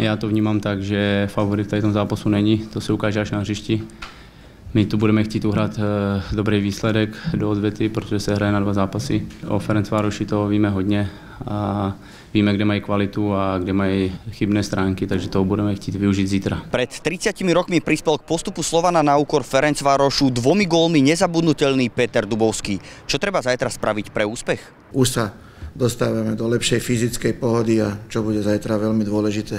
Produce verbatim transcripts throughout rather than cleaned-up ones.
Já to vnímám tak, že favorit v tady tom zápasu není, to se ukáže až na hřišti. My tu budeme chtít uhrát dobrý výsledek do odvety, protože se hraje na dva zápasy. O Ferencvároši toho víme hodně a víme, kde mají kvalitu a kde mají chybné stránky, takže toho budeme chtít využiť zítra. Pred tridsiatimi rokmi prispel k postupu Slovana na úkor Ferencvárošu dvomi gólmi nezabudnutelný Peter Dubovský. Čo treba zajtra spraviť pre úspech? Už sa dostávame do lepšej fyzickej pohody a čo bude zajtra veľmi dôležité.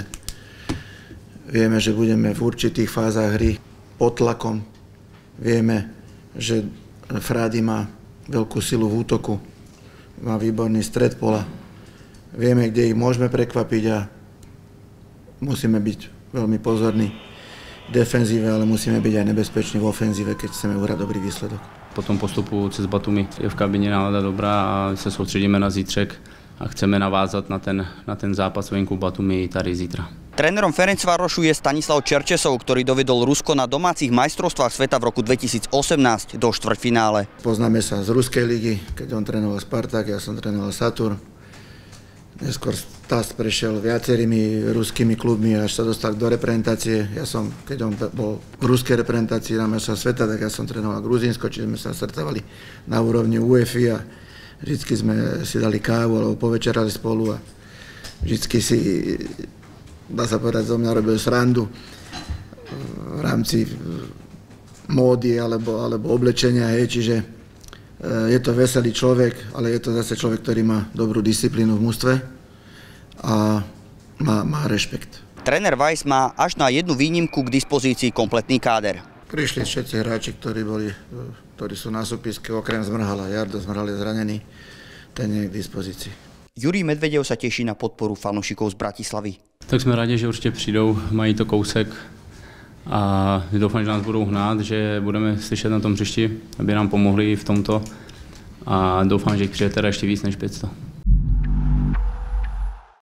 Vieme, že budeme v určitých fázach hry pod tlakom. Vieme, že Fradi má veľkú silu v útoku, má výborný stred pola. Vieme, kde ich môžeme prekvapiť a musíme byť veľmi pozorní v defenzíve, ale musíme byť aj nebezpeční v ofenzíve, keď chceme uhrať dobrý výsledok. Po tom postupu cez Batumi je v kabině nálada dobrá a se soustředíme na zítřek a chceme navázat na ten, na ten zápas venku Batumi tady zítra. Trénerom Ferencvárošu je Stanislav Čerčesov, ktorý dovedol Rusko na domácich majstrovstvách sveta v roku dvetisícosemnásť do štvrťfinále. Poznáme sa z ruskej ligy, keď on trénoval Spartak, ja som trénoval Saturn. Neskôr Stas prešiel viacerými ruskými klubmi, až sa dostal do reprezentácie. Ja som, keď on bol v ruskej reprezentácii na majstrovstvách sveta, tak ja som trénoval Gruzínsko, čiže sme sa stretávali na úrovni UEFA a vždycky sme si dali kávu alebo povečerali spolu a vždycky si, dá sa povedať, zo mňa robil srandu v rámci módy alebo, alebo oblečenia, hej, čiže je to veselý človek, ale je to zase človek, ktorý má dobrú disciplínu v mužstve a má, má rešpekt. Tréner Weiss má až na jednu výnimku k dispozícii kompletný káder. Prišli všetci hráči, ktorí, boli, ktorí sú na súpiske, okrem Zmrhala. Jardo Zmrhal je zranený, ten nie je k dispozícii. Jurij Medvedev sa teší na podporu fanúšikov z Bratislavy. Tak jsme rádi, že určitě přijdou, mají to kousek a doufám, že nás budou hnát, že budeme slyšet na tom hřišti, aby nám pomohli v tomto a doufám, že jich přijde teda ještě víc než pět set.